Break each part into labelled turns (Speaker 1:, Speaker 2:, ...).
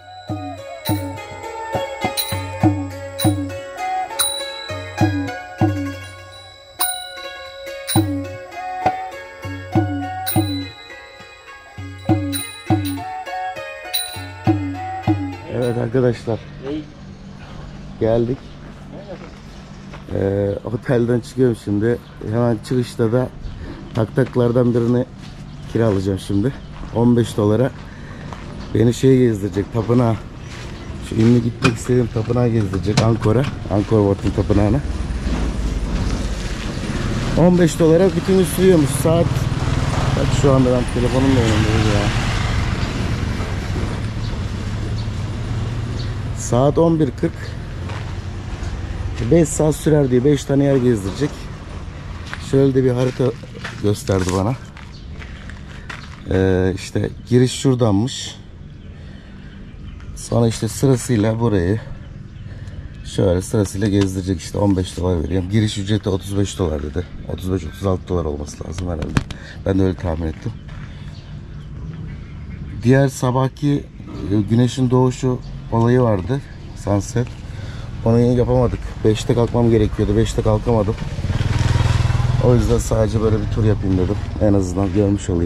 Speaker 1: Evet arkadaşlar, geldik. Otelden çıkıyorum şimdi. Hemen çıkışta da taktaklardan birini kiralayacağım şimdi. 15 dolara beni gezdirecek, tapınağa. Şu ünlü gitmek istediğim tapınağa gezdirecek, Angkor Wat'un tapınağına. 15 dolara bütün gün sürüyormuş. Saat kaç şu anda, ben telefonumla yanımdayım ya. Saat 11:40. 5 saat sürer diye 5 tane yer gezdirecek. Şöyle de bir harita gösterdi bana. İşte giriş şuradanmış. Sonra işte sırasıyla burayı şöyle sırasıyla gezdirecek, işte 15 dolar veriyorum. Giriş ücreti 35 dolar dedi. 35-36 dolar olması lazım herhalde. Ben de öyle tahmin ettim. Diğer sabahki güneşin doğuşu olayı vardı. Sunset. Onu yapamadık. 5'te kalkmam gerekiyordu. 5'te kalkamadım. O yüzden sadece böyle bir tur yapayım dedim. En azından görmüş olayım.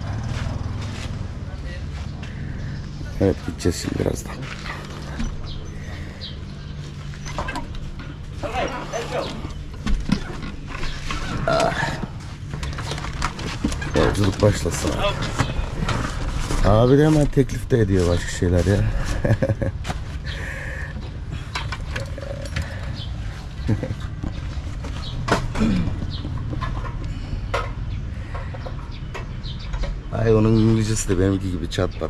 Speaker 1: Evet, gideceğiz şimdi birazdan. Yolculuk başlasın. Abi de hemen teklif de ediyor başka şeyler ya. Ay, onun İngilizcesi de benimki gibi çat pat.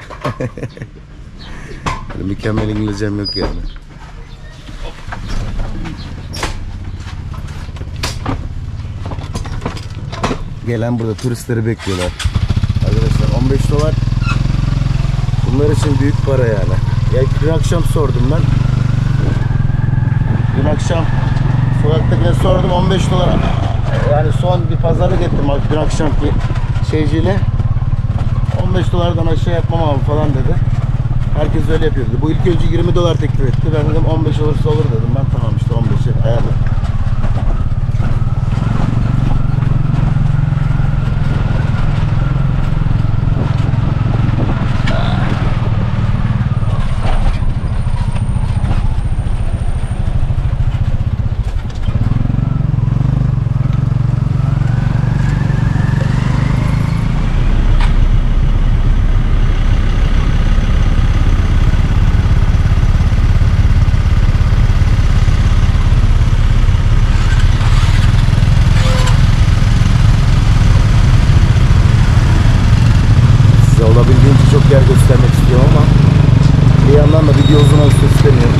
Speaker 1: Yani mükemmel İngilizcem yok yani. Gelen burada turistleri bekliyorlar. Arkadaşlar 15 dolar bunlar için büyük para yani. Ya dün akşam sordum ben. Dün akşam sokaktakine sordum, 15 dolar. Yani son bir pazarlık ettim dün akşamki şeyciyle. 15 dolardan aşağı yapmam abi falan dedi. Herkes öyle yapıyor dedi. Bu ilk önce 20 dolar teklif etti. Ben dedim 15 olursa olur dedim. Ben tamam işte 15'e ayarladım. Çok yer göstermek istiyorum ama bir yandan da video uzun olsun istemiyorum.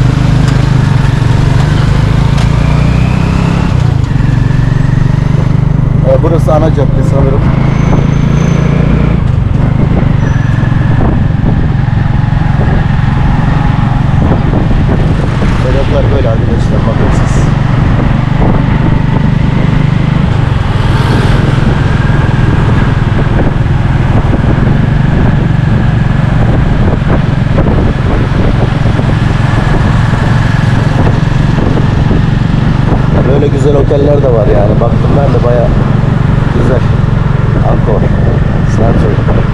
Speaker 1: Burası ana cadde sanırım. Sebepler böyle arkadaşlar, bakın siz. Böyle güzel oteller de var yani. Baktım ben de bayağı güzel. Angkor, Snapchat.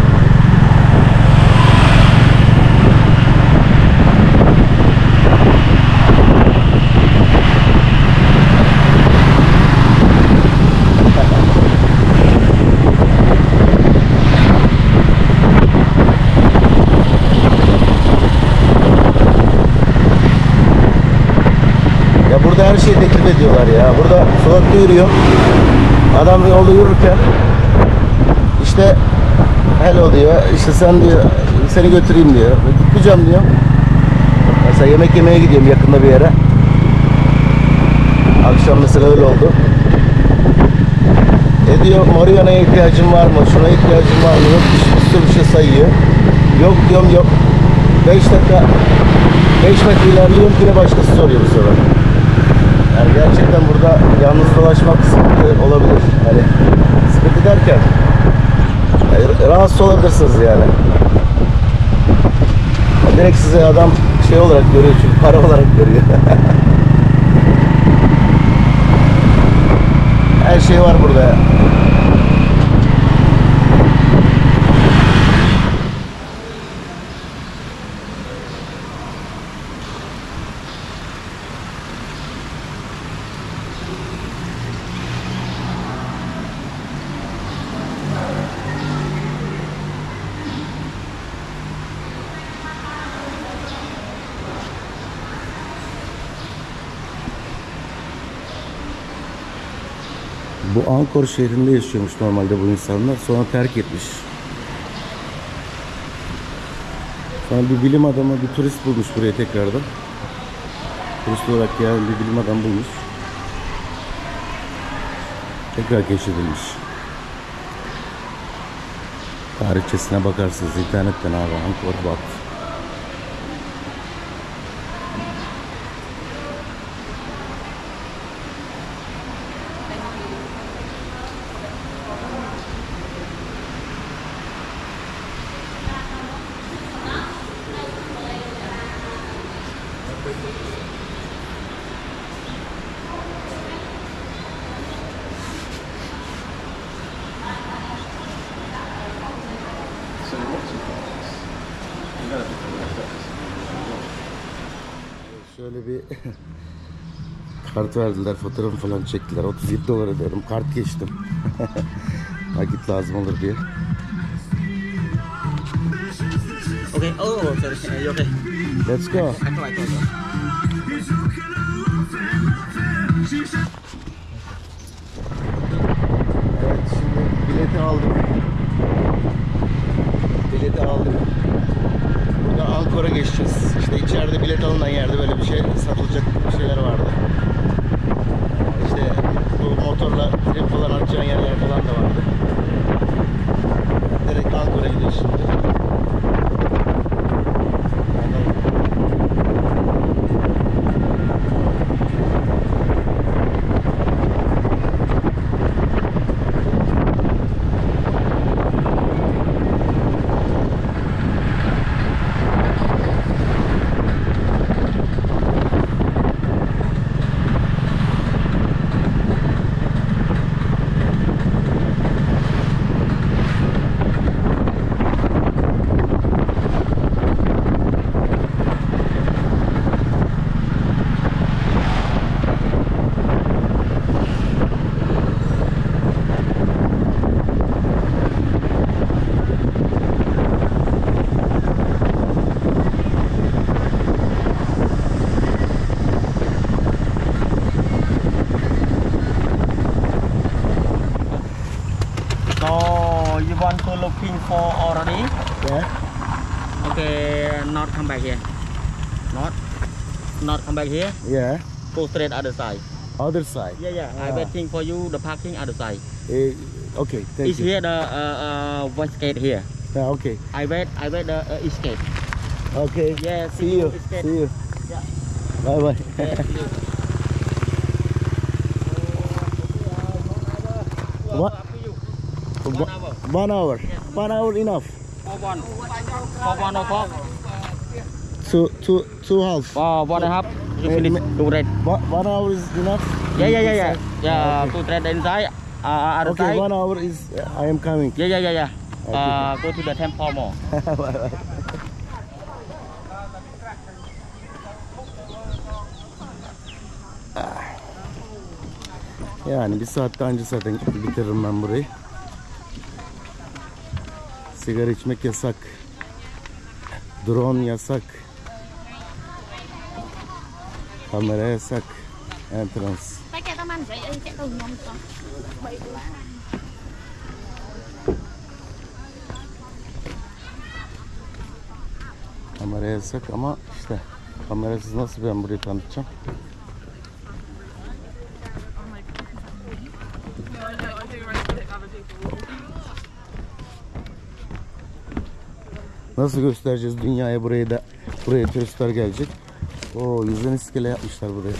Speaker 1: Burada her şeyi teklif ediyorlar ya. Burada sokakta yürüyor. Adam yolda yürürken işte hello diyor. İşte sen diyor, seni götüreyim diyor. Gitmeyeceğim diyor. Mesela yemek yemeye gidiyorum yakında bir yere. Akşam mesela öyle oldu. Diyor Mariana'ya ihtiyacın var mı? Şuna ihtiyacın var mı? Yok, bir sürü bir şey sayıyor. Yok diyorum, yok. 5 dakika 5 metre ilerliyorum, yine başkası soruyor bu sefer. Yani gerçekten burada yalnız dolaşmak sıkıntı olabilir. Hani sıkıntı derken rahatsız olabilirsiniz yani. direkt size adam şey olarak görüyor çünkü para olarak görüyor. Her şey var burada ya. Bu Angkor şehrinde yaşıyormuş normalde bu insanlar. Sonra terk etmiş. Sonra bir bilim adamı, bir turist bulmuş buraya tekrardan. Turist olarak gelen bir bilim adamı bulmuş. Tekrar keşfedilmiş. Tarihçesine bakarsınız internetten abi. Angkor Wat. Şöyle bir kart verdiler, fotoğrafı falan çektiler. 37 dolar ödedim, kart geçtim. Nakit lazım olur diye.
Speaker 2: Okay. Oh, sorry. Okay.
Speaker 1: Let's go. Evet, şimdi bileti aldım. Bileti aldım. Burada Angkor'a geçeceğiz. İşte içeride bilet alınan yerde böyle bir şey satılacak şeyler vardı. İşte bu motorla trip falan atacağın yerler falan da vardı. Direkt Angkor'a gidiyoruz şimdi.
Speaker 2: You want to looking for already?
Speaker 1: Yeah.
Speaker 2: Okay, not come back here. Not come back here.
Speaker 1: Yeah.
Speaker 2: Go straight other side.
Speaker 1: Other side.
Speaker 2: Yeah. I waiting for you the parking other side.
Speaker 1: Okay. Thank
Speaker 2: It's
Speaker 1: you.
Speaker 2: here the west gate here.
Speaker 1: Yeah, okay.
Speaker 2: I wait the east gate.
Speaker 1: Okay.
Speaker 2: Yeah.
Speaker 1: See you.
Speaker 2: East gate.
Speaker 1: See you.
Speaker 2: Yeah.
Speaker 1: Bye bye.
Speaker 2: Yeah, see you.
Speaker 1: What?
Speaker 2: Up to you.
Speaker 1: 1 hour. 1 hour enough.
Speaker 2: For one o'clock.
Speaker 1: Two half.
Speaker 2: 1.5. You
Speaker 1: Maybe-
Speaker 2: finish. Do that.
Speaker 1: 1 hour is enough.
Speaker 2: Yeah.
Speaker 1: Okay.
Speaker 2: To trade inside. Other
Speaker 1: Okay,
Speaker 2: side.
Speaker 1: 1 hour is. I am coming.
Speaker 2: Yeah.
Speaker 1: Okay.
Speaker 2: Go to the temple more.
Speaker 1: Bye bye. Yani bir saatte önce zaten bitiririm ben burayı. Sigara içmek yasak. Drone yasak. Kamera yasak. Entrance. Kamera yasak ama işte kamerasız nasıl ben burayı tanıtacağım? Nasıl göstereceğiz dünyaya burayı da? Buraya turistler gelecek. Oo, yüzden iskele yapmışlar buraya.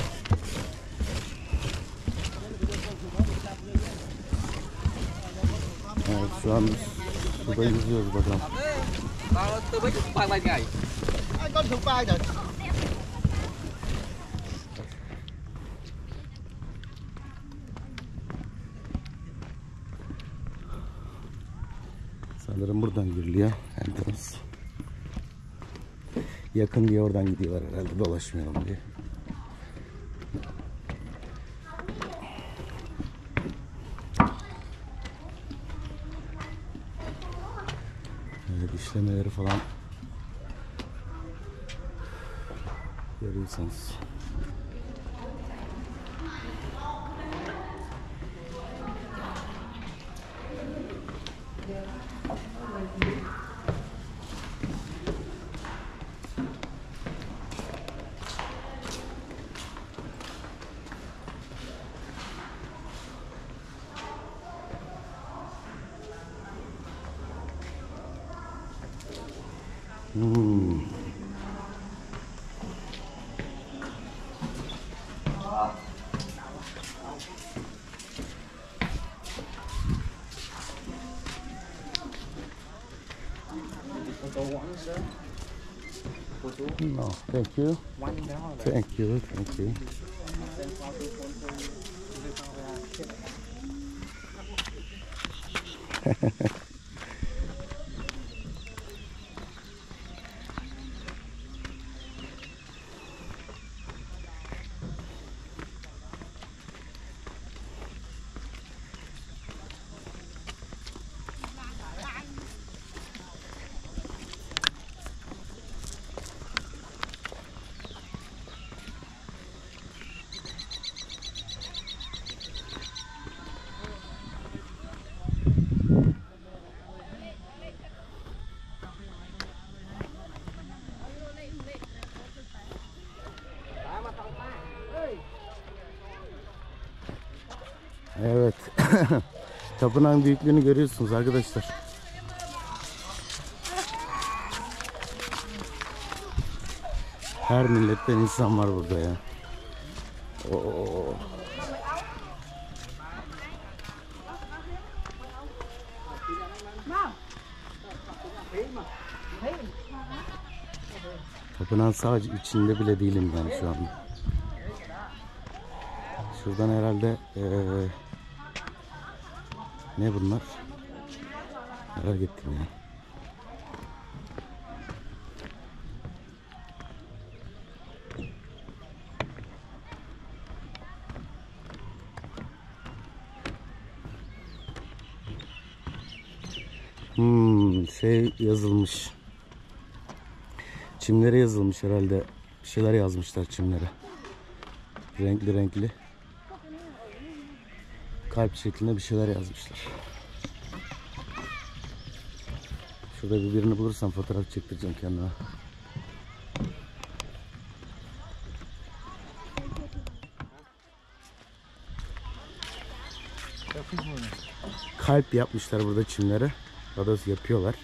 Speaker 1: Evet, şu an biz suda yüzüyoruz bakalım. con thùng vai rồi. Sanırım buradan giriliyor. Entrance. Yakın diye oradan gidiyorlar herhalde, dolaşmayalım diye. Evet, işlemeleri falan görüyorsanız. No, thank you. Thank you, thank you. Evet. Tapınağın büyüklüğünü görüyorsunuz arkadaşlar. Her milletten insan var burada ya. Oo. Tapınağın sadece içinde bile değilim ben şu anda. Şuradan herhalde ne bunlar? Merak ettim ya. Şey yazılmış. Çimlere yazılmış herhalde. Bir şeyler yazmışlar çimlere. Renkli renkli. Kalp şeklinde bir şeyler yazmışlar. Şurada birini bulursam fotoğraf çektireceğim kendime. Kalp yapmışlar burada çimlere. Daha doğrusu yapıyorlar.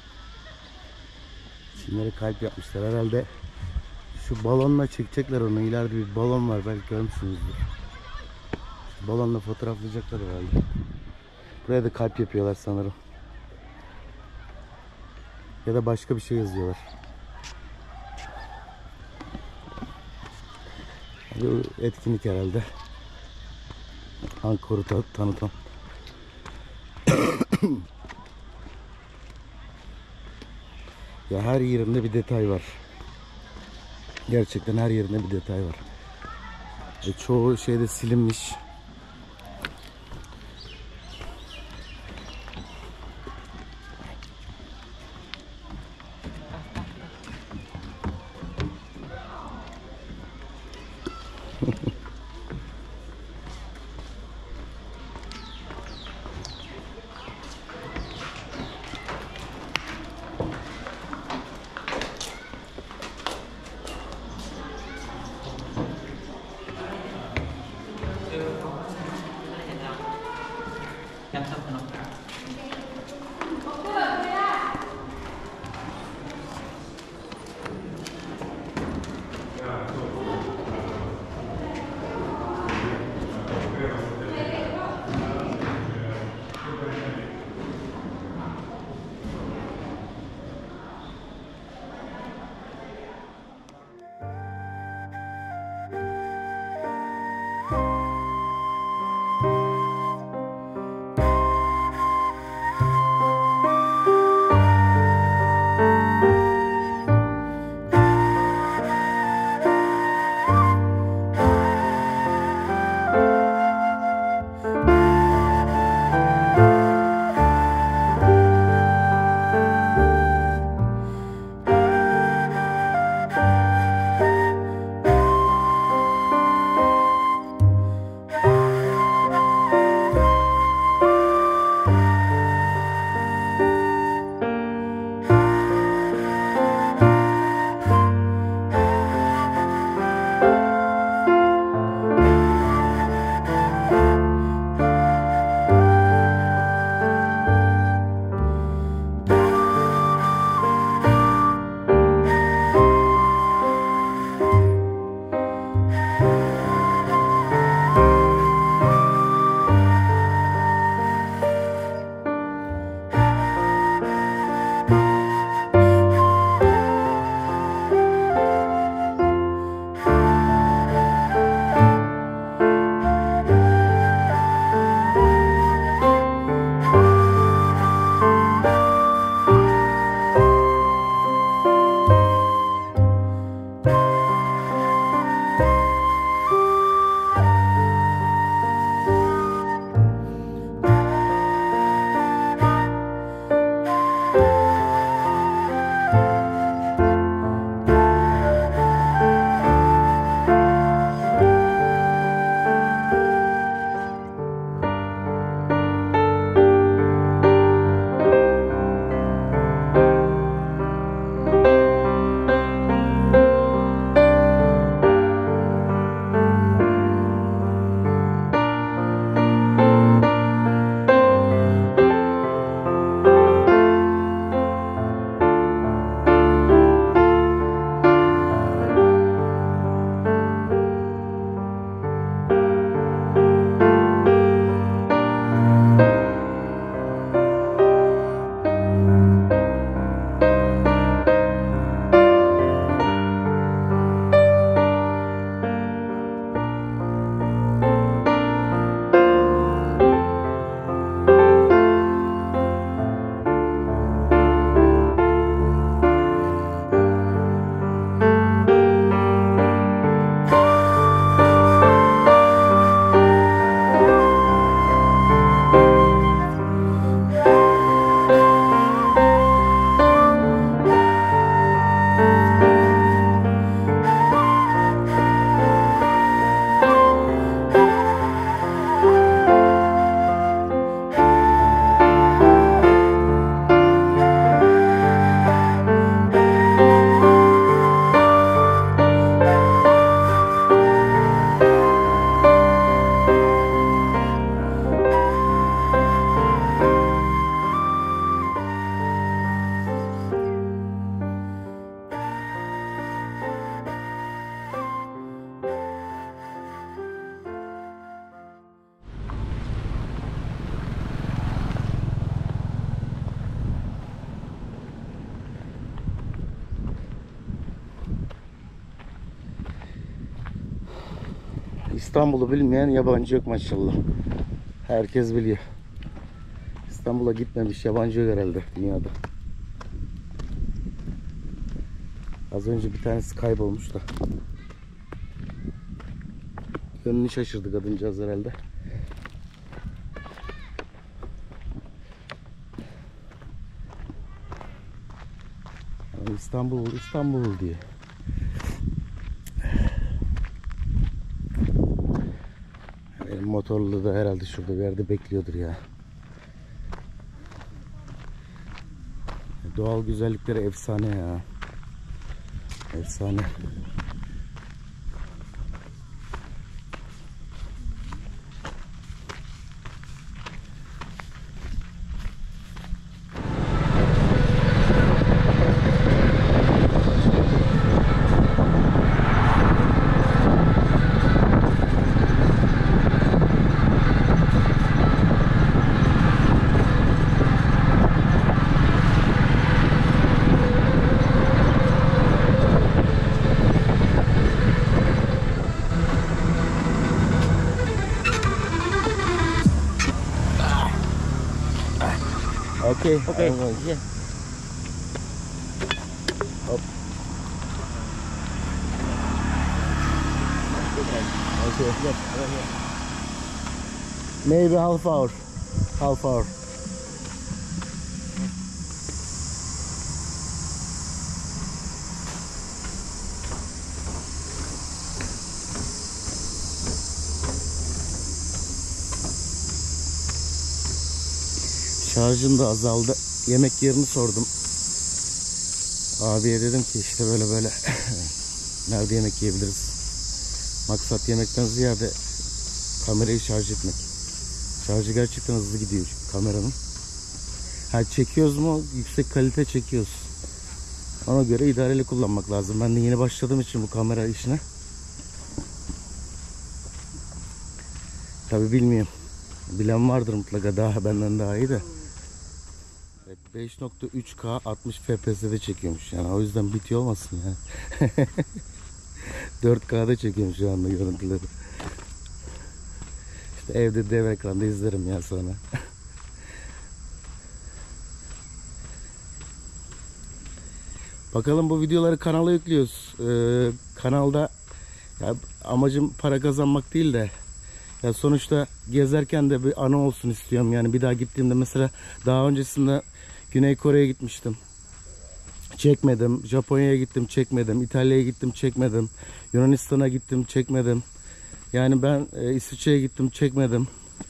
Speaker 1: Çimlere kalp yapmışlar. Herhalde şu balonla çekecekler onu. İleride bir balon var. Belki görmüşsünüzdür. Şu balonla fotoğraflayacaklar herhalde. Buraya da kalp yapıyorlar sanırım. Ya da başka bir şey yazıyorlar. Bu etkinlik herhalde. Angkor'u tanıtan. Ya her yerinde bir detay var. Gerçekten her yerinde bir detay var. Çoğu şeyde silinmiş. İstanbul'u bilmeyen yabancı yok maşallah. Herkes biliyor. İstanbul'a gitmemiş yabancı yok herhalde dünyada. Az önce bir tanesi kaybolmuş da. Yönünü şaşırdı kadıncağız herhalde. Yani İstanbul diye. Benim motorlu da herhalde şurada bir yerde bekliyordur ya. Doğal güzellikleri efsane ya. Efsane. Okay.
Speaker 2: Okay.
Speaker 1: I'm going.
Speaker 2: Yeah.
Speaker 1: Up. Okay.
Speaker 2: Yes. Right here.
Speaker 1: Maybe half hour. Half hour. Şarjım da azaldı. Yemek yerini sordum. Abiye dedim ki işte böyle böyle nerede yemek yiyebiliriz? Maksat yemekten ziyade kamerayı şarj etmek. Şarjı gerçekten hızlı gidiyor kameranın. Ha, çekiyoruz mu? Yüksek kalite çekiyoruz. Ona göre idareli kullanmak lazım. Ben de yeni başladığım için bu kamera işine. Tabi bilmiyorum. Bilen vardır mutlaka daha benden daha iyi de. Evet, 5.3K 60 FPS'de çekiyormuş yani, o yüzden bitiyor olmasın yani. 4K'da çekiyorum şu anda görüntüleri. İşte evde dev ekranda izlerim ya sonra. Bakalım, bu videoları kanala yüklüyoruz. Kanalda ya, amacım para kazanmak değil de ya sonuçta gezerken de bir anı olsun istiyorum. Yani bir daha gittiğimde, mesela daha öncesinde Güney Kore'ye gitmiştim. Çekmedim. Japonya'ya gittim, çekmedim. İtalya'ya gittim, çekmedim. Yunanistan'a gittim, çekmedim. Yani ben İsviçre'ye gittim, çekmedim.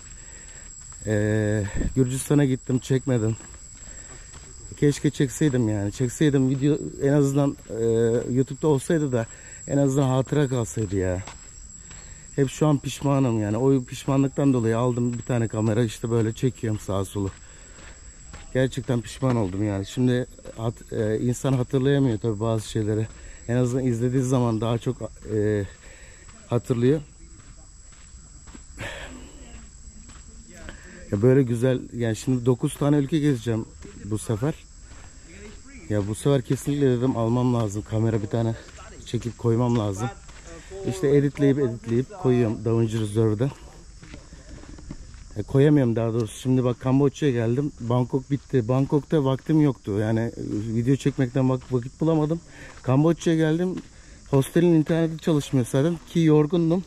Speaker 1: Gürcistan'a gittim, çekmedim. Keşke çekseydim yani. Çekseydim video, en azından YouTube'da olsaydı da en azından hatıra kalsaydı ya. Hep şu an pişmanım yani. O pişmanlıktan dolayı aldım bir tane kamera, işte böyle çekiyorum sağa solu. Gerçekten pişman oldum yani. Şimdi insan hatırlayamıyor tabii bazı şeyleri. En azından izlediği zaman daha çok hatırlıyor. Ya böyle güzel yani, şimdi 9 tane ülke gezeceğim bu sefer. Ya bu sefer kesinlikle dedim almam lazım. Kamera bir tane çekip koymam lazım. İşte editleyip koyuyorum DaVinci Resolve'da. Koyamıyorum daha doğrusu. Şimdi bak, Kamboçya'ya geldim. Bangkok bitti. Bangkok'ta vaktim yoktu. Yani video çekmekten vakit bulamadım. Kamboçya'ya geldim. Hostelin interneti çalışmıyor zaten ki yorgundum.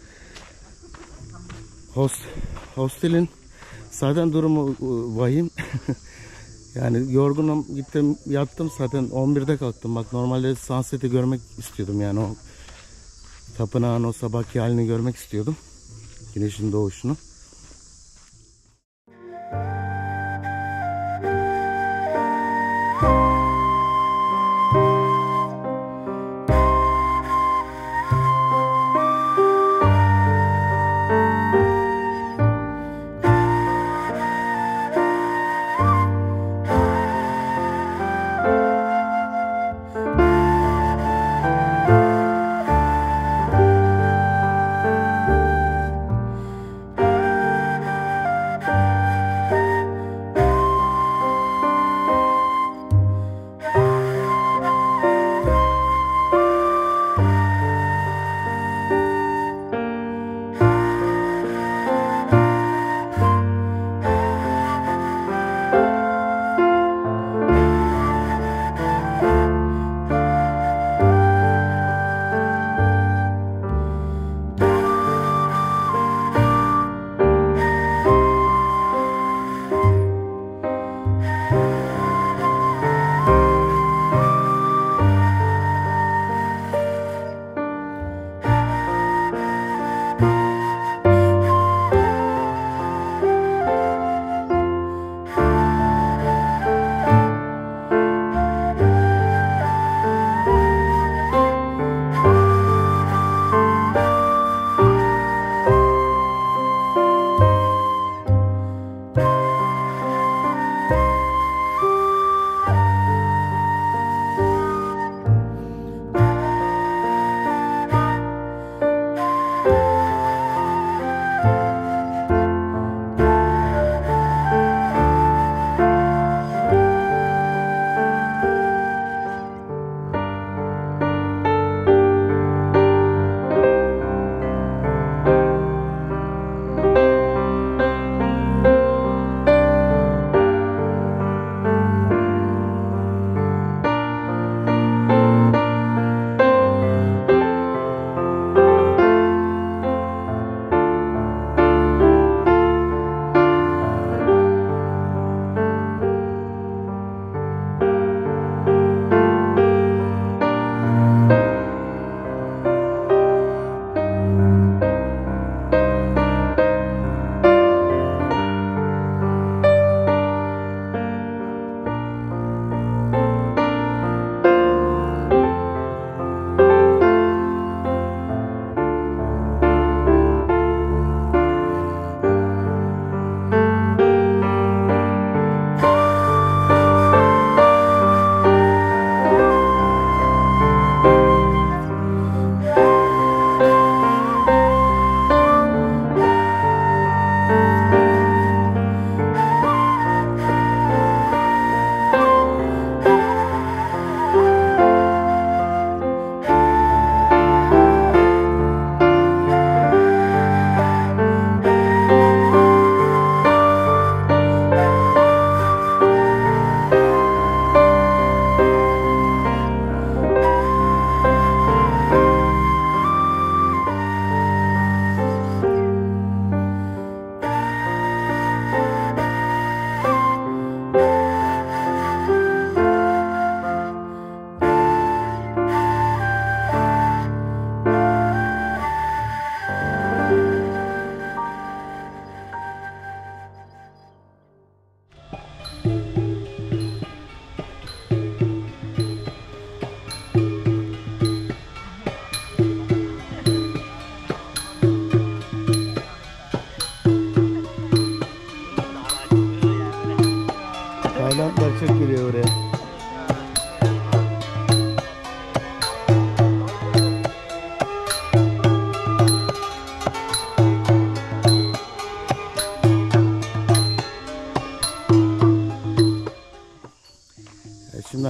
Speaker 1: Hostelin zaten durumu vahim. Yani yorgunum, gittim yattım zaten 11'de kalktım. Bak, normalde sunset'i görmek istiyordum yani, o tapınağın o sabahki halini görmek istiyordum. Güneşin doğuşunu.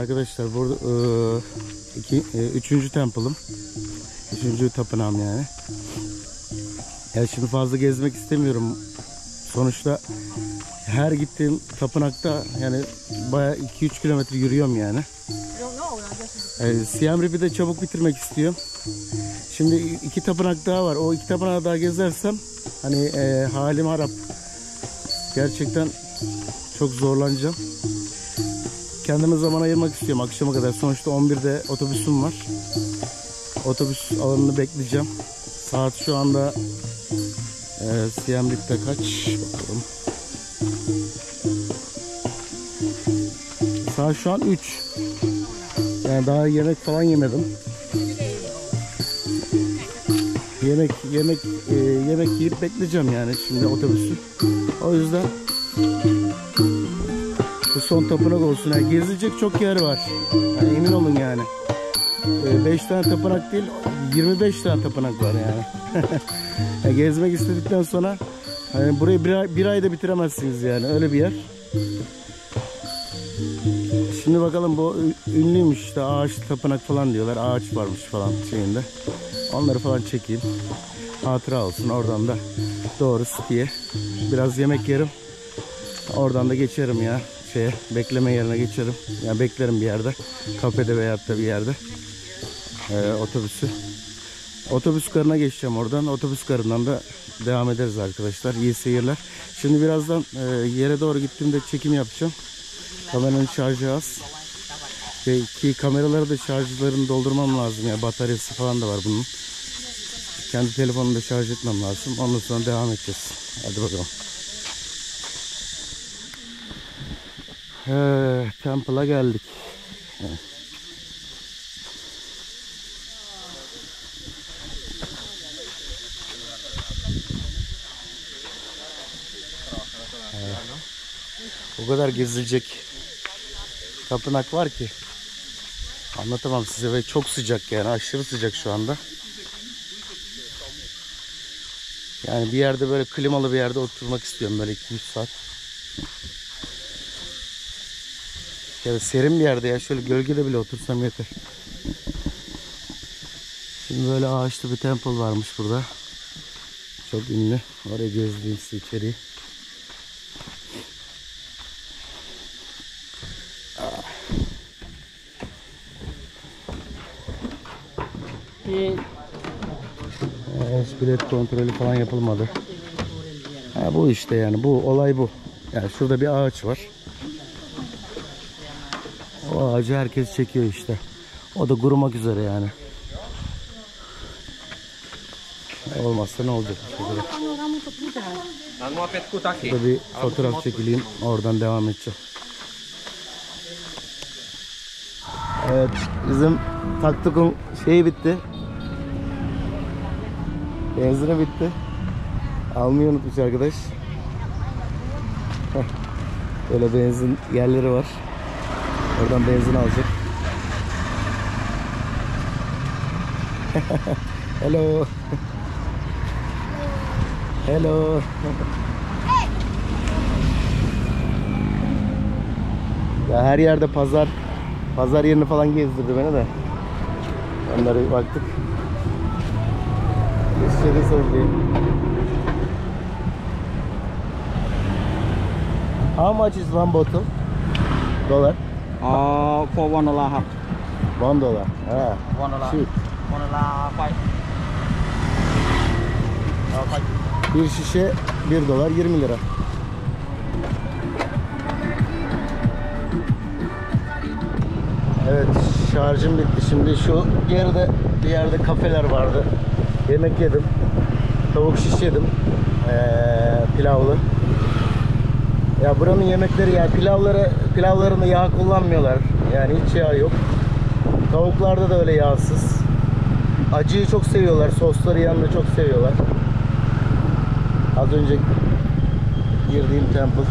Speaker 1: arkadaşlar. Burada üçüncü temple'ım. Üçüncü tapınağım yani. Ya şimdi fazla gezmek istemiyorum. Sonuçta her gittiğim tapınakta yani bayağı 2-3 kilometre yürüyorum yani. Siem Reap'i de çabuk bitirmek istiyorum. Şimdi 2 tapınak daha var. O 2 tapınağı daha gezersem hani halim harap. Gerçekten çok zorlanacağım. Kendime zaman ayırmak istiyorum akşama kadar. Sonuçta 11'de otobüsüm var. Otobüs alanını bekleyeceğim. Saat şu anda Siem Reap'te kaç? Bakalım. Saat şu an 3. Yani daha yemek falan yemedim. Yemek yiyip bekleyeceğim yani şimdi otobüsü. O yüzden bu son tapınak olsun. Yani gezilecek çok yer var. Yani emin olun yani. 5 tane tapınak değil, 25 tane tapınak var yani. Yani gezmek istedikten sonra hani burayı bir ayda bitiremezsiniz yani. Öyle bir yer. Şimdi bakalım, bu ünlüymüş işte, ağaçlı tapınak falan diyorlar. Ağaç varmış falan şeyinde. Onları falan çekeyim. Hatıra olsun. Oradan da doğru City'ye biraz yemek yerim. Oradan da geçerim ya bekleme yerine geçerim. Yani beklerim bir yerde. Kafede veyahut da bir yerde. Otobüsü. Otobüs garına geçeceğim oradan. Otobüs garından da devam ederiz arkadaşlar. İyi seyirler. Şimdi birazdan yere doğru gittiğimde çekim yapacağım. Kameranın şarjı az. Ki kameraları da şarjlarını doldurmam lazım. Yani bataryası falan da var bunun. Kendi telefonumu da şarj etmem lazım. Ondan sonra devam edeceğiz. Hadi bakalım. Temple'a geldik. Evet. O kadar gezilecek tapınak var ki anlatamam size ve çok sıcak yani, aşırı sıcak şu anda. Yani bir yerde böyle klimalı bir yerde oturmak istiyorum böyle 2-3 saat. Ya serin bir yerde ya, şöyle gölgede bile otursam yeter. Şimdi böyle ağaçlı bir temple varmış burada. Çok ünlü. Oraya gezdiğim size içeriği. Hiç bilet kontrolü falan yapılmadı. Bu işte yani, bu olay bu. Yani şurada bir ağaç var. O ağacı herkes çekiyor işte. O da kurumak üzere yani. Olmazsa ne olacak? Şurada bir fotoğraf çekileyim. Oradan devam edeceğim. Evet, bizim taktukun şeyi bitti. Benzini bitti. Almayı unutmuş arkadaş. Böyle benzin yerleri var. Oradan benzin alacak. Hello. Hello. Ya her yerde pazar yerini falan gezdirdi beni de. Onlara baktık. İçeri söyleyeyim. How much is one bottle? Dollar?
Speaker 2: For $1 half.
Speaker 1: $1. Ha.
Speaker 2: $1.
Speaker 1: Shoot.
Speaker 2: $1 five.
Speaker 1: Bir şişe $1, 20 lira. Evet, şarjım bitti. Şimdi şu geride bir yerde kafeler vardı. Yemek yedim. Tavuk şiş yedim. Pilavlı. Ya buranın yemekleri, yani pilavlarında yağ kullanmıyorlar. Yani hiç yağ yok. Tavuklarda da öyle yağsız. Acıyı çok seviyorlar. Sosları yanında çok seviyorlar. Az önce girdiğim temple.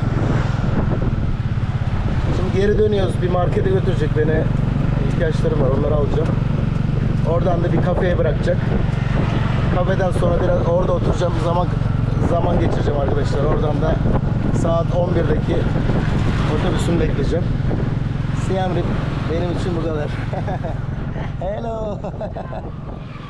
Speaker 1: Şimdi geri dönüyoruz. Bir markete götürecek beni. İhtiyaçlarım var. Onları alacağım. Oradan da bir kafeye bırakacak. Kafeden sonra biraz orada oturacağım. Zaman geçireceğim arkadaşlar. Oradan da saat 11'deki otobüsümü bekleyeceğim. Siem Reap benim için bu kadar. Hello.